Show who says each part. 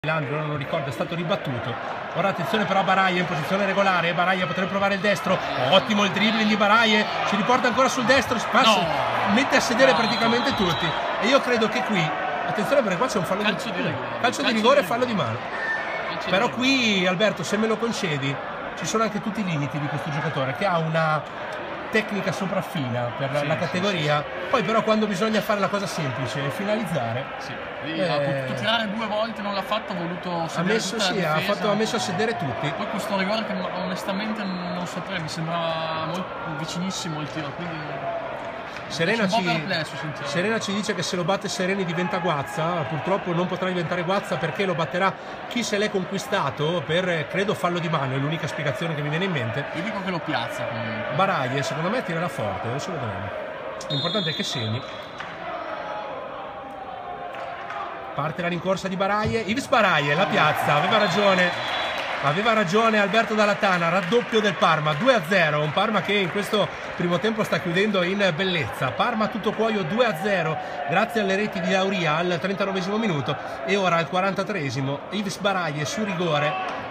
Speaker 1: Landro, non lo ricordo, è stato ribattuto. Ora attenzione però a Baraie in posizione regolare. Baraie potrebbe provare il destro. Ottimo il dribbling di Baraie. Ci riporta ancora sul destro. Passa, mette a sedere praticamente tutti. E io credo che qui, attenzione perché qua c'è un fallo calcio di rigore e fallo di mano. Però qui, Alberto, se me lo concedi, ci sono anche tutti i limiti di questo giocatore che ha una tecnica sopraffina per la categoria. Poi però quando bisogna fare la cosa semplice e finalizzare,
Speaker 2: ha potuto tirare 2 volte, non l'ha fatto, ha voluto sedere tutta la difesa.
Speaker 1: ha messo a sedere tutti.
Speaker 2: Poi questo rigore che onestamente non saprei, mi sembrava molto vicinissimo il tiro, quindi
Speaker 1: Serena ci dice che se lo batte Sereni diventa Guazza. Purtroppo non potrà diventare Guazza perché lo batterà chi se l'è conquistato per, credo, fallo di mano, è l'unica spiegazione che mi viene in mente.
Speaker 2: Io dico che lo piazza comunque.
Speaker 1: Baraie secondo me tirerà forte, adesso vedremo. L'importante è che segni. Parte la rincorsa di Baraie, Yves Baraie la piazza, aveva ragione Alberto Dallatana, raddoppio del Parma, 2-0, un Parma che in questo primo tempo sta chiudendo in bellezza. Parma tutto cuoio 2-0 grazie alle reti di Lauria al 39esimo minuto e ora al 43esimo Yves Baraie su rigore